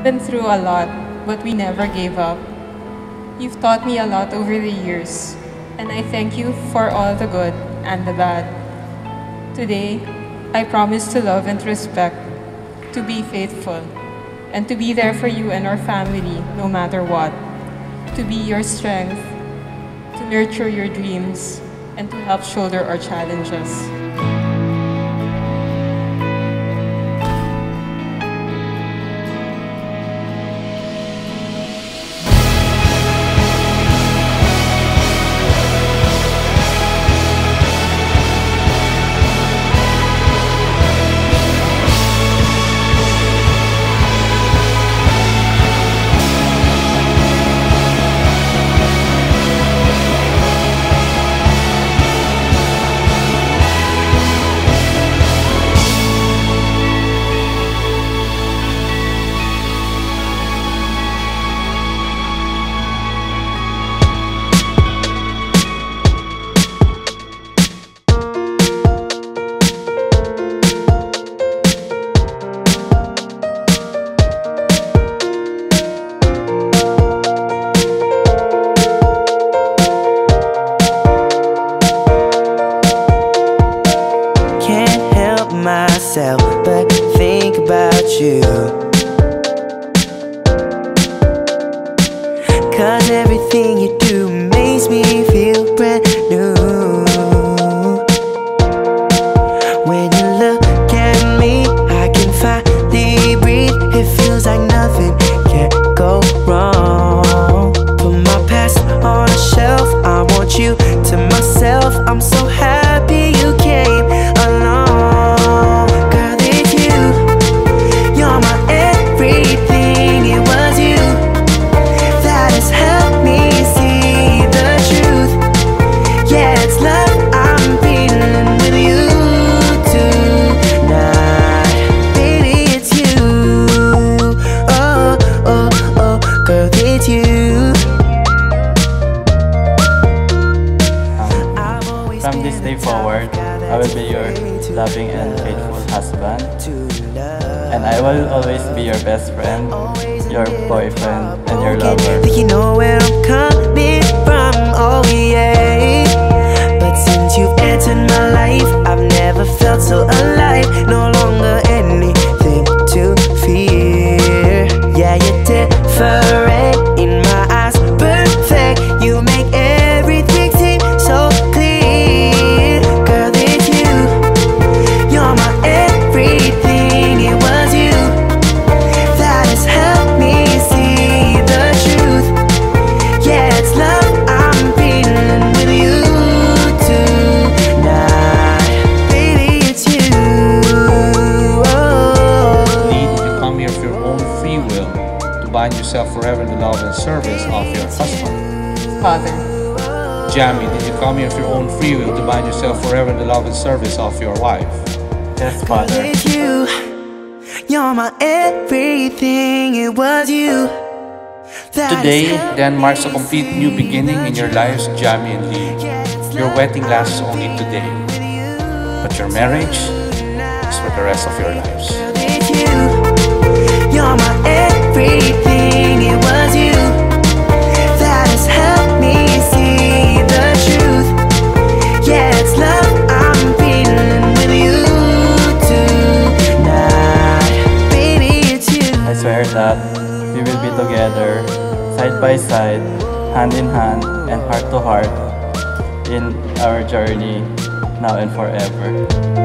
Been through a lot, but we never gave up. You've taught me a lot over the years, and I thank you for all the good and the bad. Today, I promise to love and respect, to be faithful, and to be there for you and our family no matter what. To be your strength, to nurture your dreams, and to help shoulder our challenges. Myself, but think about you. 'Cause everything you do makes me feel brand new. When you look at me, I can finally breathe. It feels like nothing can go wrong. Put my past on a shelf, I want you to myself. I'm so happy you came along. From this day forward, I will be your loving and faithful husband. And I will always be your best friend, your boyfriend, and your lover. You know where I'm coming from, oh yeah. But since you've entered my life, I've never felt so alive. No longer anything to fear. Yeah, you're different in my eyes, perfect. You make everything seem so clear. Bind yourself forever in the love and service of your husband. Father. Jamie, did you come here of your own free will to bind yourself forever in the love and service of your wife? Yes, Father. You're my everything, it was you. Today then marks a complete new beginning in your lives, Jamie and Lee. Your wedding lasts only today, but your marriage is for the rest of your lives. You're my everything, it was you that has helped me see the truth. Yeah, it's love I'm feeling with you tonight. Baby, it's you. I swear that we will be together, side by side, hand in hand, and heart to heart in our journey now and forever.